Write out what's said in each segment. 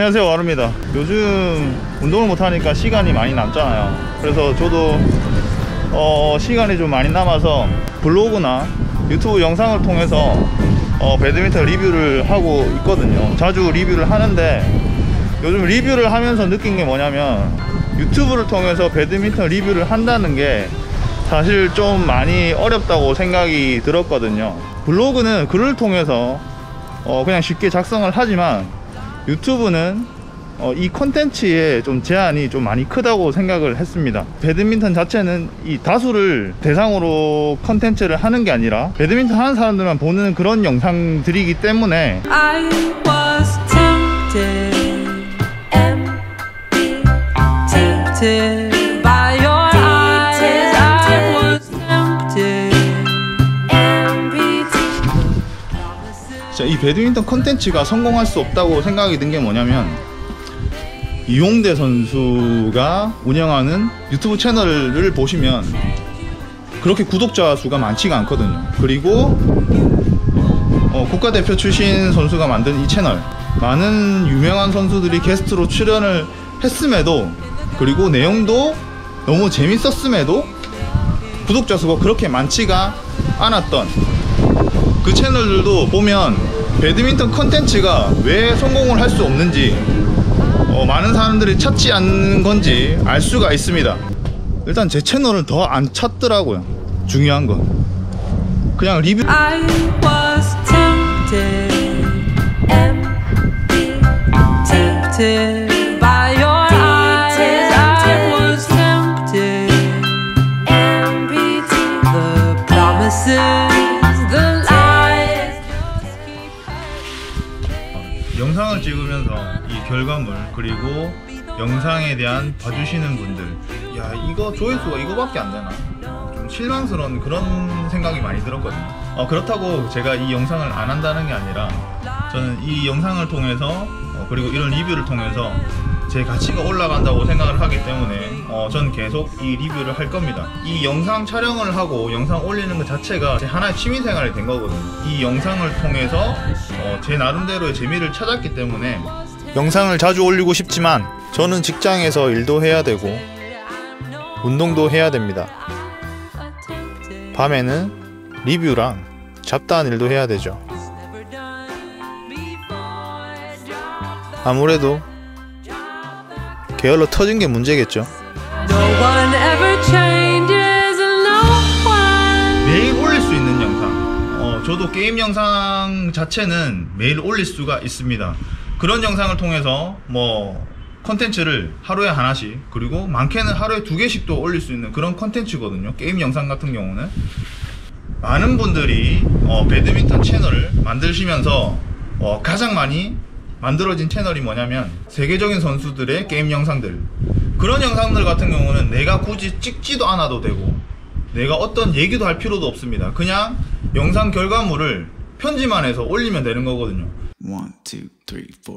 안녕하세요, 와루입니다. 요즘 운동을 못하니까 시간이 많이 남잖아요. 그래서 저도 시간이 좀 많이 남아서 블로그나 유튜브 영상을 통해서 배드민턴 리뷰를 하고 있거든요. 자주 리뷰를 하는데 요즘 리뷰를 하면서 느낀 게 뭐냐면 유튜브를 통해서 배드민턴 리뷰를 한다는 게 사실 좀 많이 어렵다고 생각이 들었거든요. 블로그는 글을 통해서 그냥 쉽게 작성을 하지만 유튜브는 이 콘텐츠에 좀 제한이 좀 많이 크다고 생각을 했습니다. 배드민턴 자체는 이 다수를 대상으로 콘텐츠를 하는 게 아니라 배드민턴 하는 사람들만 보는 그런 영상들이기 때문에 I was tempted, tempted by your eyes. I was tempted, 자, 이 배드민턴 콘텐츠가 성공할 수 없다고 생각이 든 게 뭐냐면 이용대 선수가 운영하는 유튜브 채널을 보시면 그렇게 구독자 수가 많지가 않거든요. 그리고 국가대표 출신 선수가 만든 이 채널, 많은 유명한 선수들이 게스트로 출연을 했음에도, 그리고 내용도 너무 재밌었음에도 구독자 수가 그렇게 많지가 않았던 그 채널들도 보면 배드민턴 컨텐츠가 왜 성공을 할 수 없는지, 많은 사람들이 찾지 않는 건지 알 수가 있습니다. 일단 제 채널을 더 안 찾더라고요. 중요한 건 그냥 리뷰. I was tempted, tempted by your eyes. I was tempted, the promises, the lies. 영상을 찍으면서 이 결과물, 그리고 영상에 대한 봐주시는 분들, 야, 이거 조회수가 이거밖에 안 되나? 좀 실망스러운 그런 생각이 많이 들었거든요. 그렇다고 제가 이 영상을 안 한다는 게 아니라 저는 이 영상을 통해서 그리고 이런 리뷰를 통해서 제 가치가 올라간다고 생각을 하기 때문에 저는 계속 이 리뷰를 할 겁니다. 이 영상 촬영을 하고 영상 올리는 것 자체가 제 하나의 취미생활이 된 거거든요. 이 영상을 통해서 제 나름대로의 재미를 찾았기 때문에 영상을 자주 올리고 싶지만 저는 직장에서 일도 해야 되고 운동도 해야 됩니다. 밤에는 리뷰랑 잡다한 일도 해야 되죠. 아무래도 게을러 터진 게 문제겠죠. No one ever changes, no one. 매일 올릴 수 있는 영상, 저도 게임 영상 자체는 매일 올릴 수가 있습니다. 그런 영상을 통해서 컨텐츠를 하루에 하나씩, 그리고 많게는 하루에 2개씩도 올릴 수 있는 그런 컨텐츠거든요. 게임 영상 같은 경우는 많은 분들이 배드민턴 채널을 만드시면서 가장 많이 만들어진 채널이 뭐냐면 세계적인 선수들의 게임 영상들, 그런 영상들 같은 경우는 내가 굳이 찍지도 않아도 되고 내가 어떤 얘기도 할 필요도 없습니다. 그냥 영상 결과물을 편집만 해서 올리면 되는 거거든요. 1, 2, 3, 4.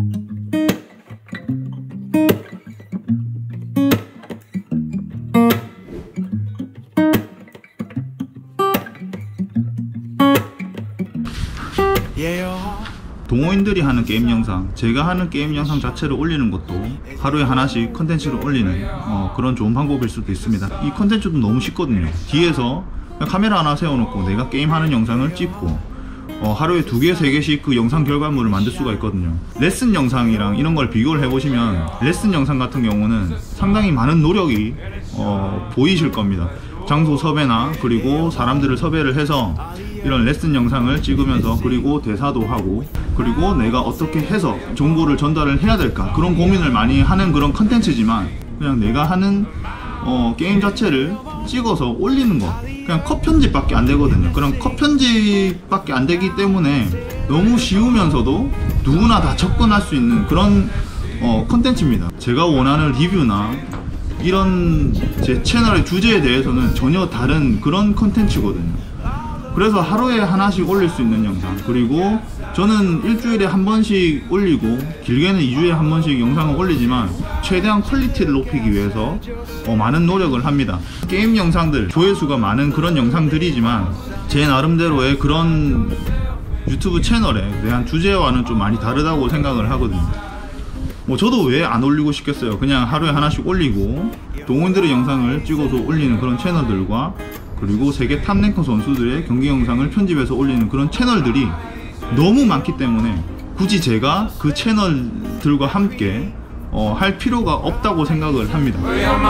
동호인들이 하는 게임 영상, 제가 하는 게임 영상 자체를 올리는 것도 하루에 하나씩 컨텐츠를 올리는 그런 좋은 방법일 수도 있습니다. 이 컨텐츠도 너무 쉽거든요. 뒤에서 카메라 하나 세워놓고 내가 게임하는 영상을 찍고 하루에 2개, 3개씩 그 영상 결과물을 만들 수가 있거든요. 레슨 영상이랑 이런 걸 비교를 해보시면 레슨 영상 같은 경우는 상당히 많은 노력이 보이실 겁니다. 장소 섭외나 그리고 사람들을 섭외를 해서 이런 레슨 영상을 찍으면서, 그리고 대사도 하고, 그리고 내가 어떻게 해서 정보를 전달을 해야 될까, 그런 고민을 많이 하는 그런 컨텐츠지만 그냥 내가 하는 게임 자체를 찍어서 올리는 거, 그냥 컷 편집밖에 안 되거든요. 그런 컷 편집밖에 안 되기 때문에 너무 쉬우면서도 누구나 다 접근할 수 있는 그런 컨텐츠입니다. 제가 원하는 리뷰나 이런 제 채널의 주제에 대해서는 전혀 다른 그런 컨텐츠거든요. 그래서 하루에 하나씩 올릴 수 있는 영상, 그리고 저는 일주일에 한 번씩 올리고 길게는 2주에 한 번씩 영상을 올리지만 최대한 퀄리티를 높이기 위해서 많은 노력을 합니다. 게임 영상들, 조회수가 많은 그런 영상들이지만 제 나름대로의 그런 유튜브 채널에 대한 주제와는 좀 많이 다르다고 생각을 하거든요. 뭐 저도 왜 안 올리고 싶겠어요. 그냥 하루에 하나씩 올리고 동호인들의 영상을 찍어서 올리는 그런 채널들과 그리고 세계 탑랭커 선수들의 경기 영상을 편집해서 올리는 그런 채널들이 너무 많기 때문에 굳이 제가 그 채널들과 함께 할 필요가 없다고 생각을 합니다.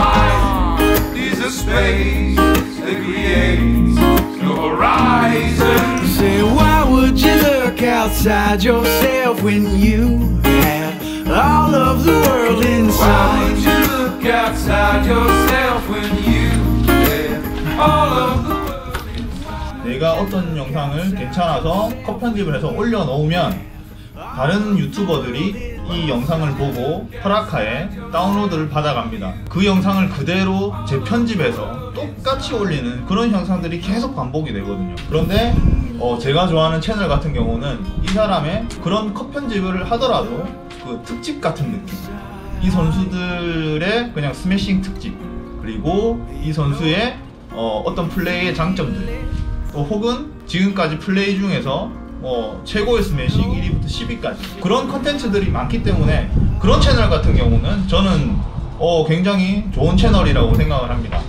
Say, why would you look outside yourself when you have all of the world inside? Why would you look outside yourself when you have all of the world inside? 내가 어떤 영상을 괜찮아서 컷 편집을 해서 올려놓으면 다른 유튜버들이 이 영상을 보고 허락하에 다운로드를 받아갑니다. 그 영상을 그대로 재편집해서 똑같이 올리는 그런 현상들이 계속 반복이 되거든요. 그런데 제가 좋아하는 채널 같은 경우는 이 사람의 그런 컷 편집을 하더라도 그 특집 같은 느낌, 이 선수들의 그냥 스매싱 특집, 그리고 이 선수의 어떤 플레이의 장점들, 혹은 지금까지 플레이 중에서 최고의 스매싱 1위부터 10위까지 그런 컨텐츠들이 많기 때문에 그런 채널 같은 경우는 저는 굉장히 좋은 채널이라고 생각을 합니다.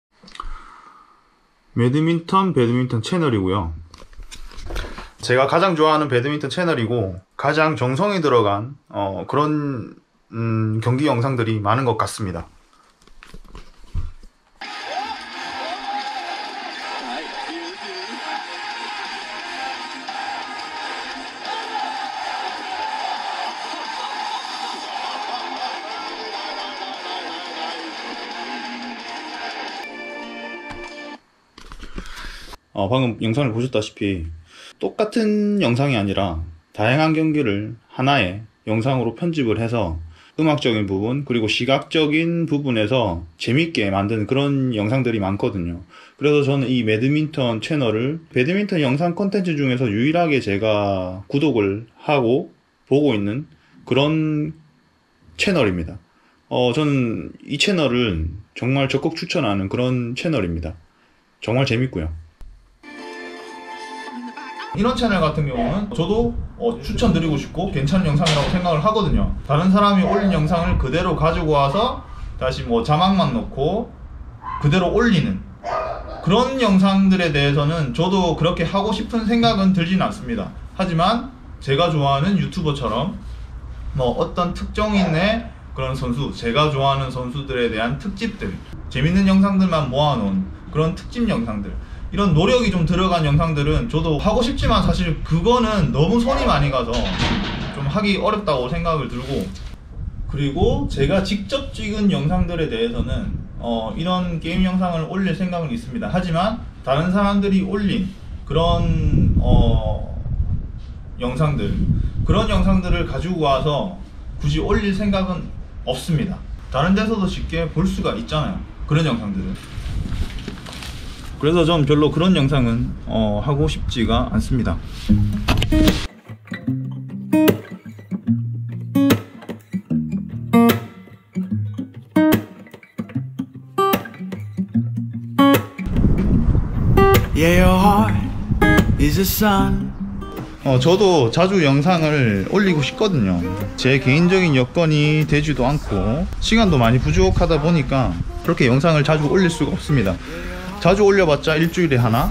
배드민턴 채널이고요. 제가 가장 좋아하는 배드민턴 채널이고 가장 정성이 들어간 그런 경기 영상들이 많은 것 같습니다. 방금 영상을 보셨다시피 똑같은 영상이 아니라 다양한 경기를 하나의 영상으로 편집을 해서 음악적인 부분 그리고 시각적인 부분에서 재밌게 만든 그런 영상들이 많거든요. 그래서 저는 이 배드민턴 채널을 배드민턴 영상 콘텐츠 중에서 유일하게 제가 구독을 하고 보고 있는 그런 채널입니다. 저는 이 채널을 정말 적극 추천하는 그런 채널입니다. 정말 재밌고요. 이런 채널 같은 경우는 저도 추천드리고 싶고 괜찮은 영상이라고 생각을 하거든요. 다른 사람이 올린 영상을 그대로 가지고 와서 다시 자막만 넣고 그대로 올리는 그런 영상들에 대해서는 저도 그렇게 하고 싶은 생각은 들진 않습니다. 하지만 제가 좋아하는 유튜버처럼 어떤 특정인의 그런 선수, 제가 좋아하는 선수들에 대한 특집들, 재밌는 영상들만 모아놓은 그런 특집 영상들, 이런 노력이 좀 들어간 영상들은 저도 하고 싶지만 사실 그거는 너무 손이 많이 가서 좀 하기 어렵다고 생각을 들고, 그리고 제가 직접 찍은 영상들에 대해서는 이런 게임 영상을 올릴 생각은 있습니다. 하지만 다른 사람들이 올린 그런 그런 영상들을 가지고 와서 굳이 올릴 생각은 없습니다. 다른 데서도 쉽게 볼 수가 있잖아요, 그런 영상들은. 그래서 전 별로 그런 영상은 하고 싶지가 않습니다. Yeah, your heart is a sun. 저도 자주 영상을 올리고 싶거든요. 제 개인적인 여건이 되지도 않고 시간도 많이 부족하다 보니까 그렇게 영상을 자주 올릴 수가 없습니다. 자주 올려봤자 일주일에 하나,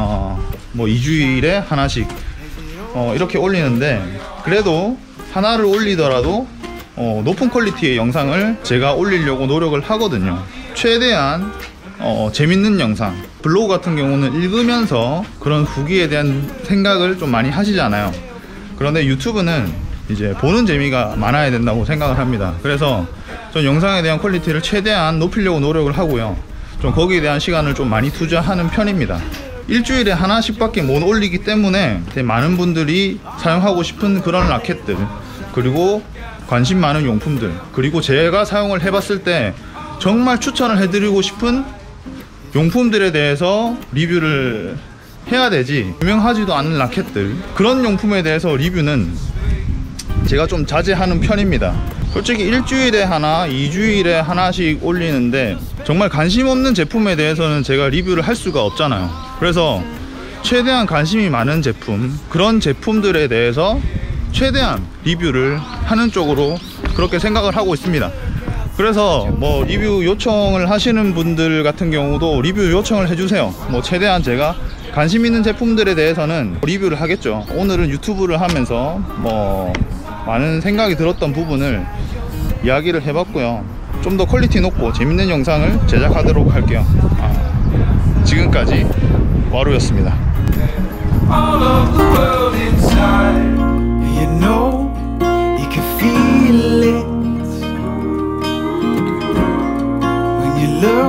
2주일에 하나씩 이렇게 올리는데, 그래도 하나를 올리더라도 높은 퀄리티의 영상을 제가 올리려고 노력을 하거든요. 최대한 재밌는 영상, 블로그 같은 경우는 읽으면서 그런 후기에 대한 생각을 좀 많이 하시잖아요. 그런데 유튜브는 이제 보는 재미가 많아야 된다고 생각을 합니다. 그래서 전 영상에 대한 퀄리티를 최대한 높이려고 노력을 하고요. 좀 거기에 대한 시간을 좀 많이 투자하는 편입니다. 일주일에 하나씩 밖에 못 올리기 때문에 많은 분들이 사용하고 싶은 그런 라켓들, 그리고 관심 많은 용품들, 그리고 제가 사용을 해봤을 때 정말 추천을 해드리고 싶은 용품들에 대해서 리뷰를 해야 되지, 유명하지도 않은 라켓들, 그런 용품에 대해서 리뷰는 제가 좀 자제하는 편입니다. 솔직히 일주일에 하나, 2주일에 하나씩 올리는데 정말 관심 없는 제품에 대해서는 제가 리뷰를 할 수가 없잖아요. 그래서 최대한 관심이 많은 제품, 그런 제품들에 대해서 최대한 리뷰를 하는 쪽으로 그렇게 생각을 하고 있습니다. 그래서 뭐 리뷰 요청을 하시는 분들 같은 경우도 리뷰 요청을 해주세요. 뭐 최대한 제가 관심 있는 제품들에 대해서는 리뷰를 하겠죠. 오늘은 유튜브를 하면서 뭐 많은 생각이 들었던 부분을 이야기를 해봤고요. 좀 더 퀄리티 높고 재밌는 영상을 제작하도록 할게요. 지금까지 와루였습니다. all of the world inside. You know, you can feel it when you look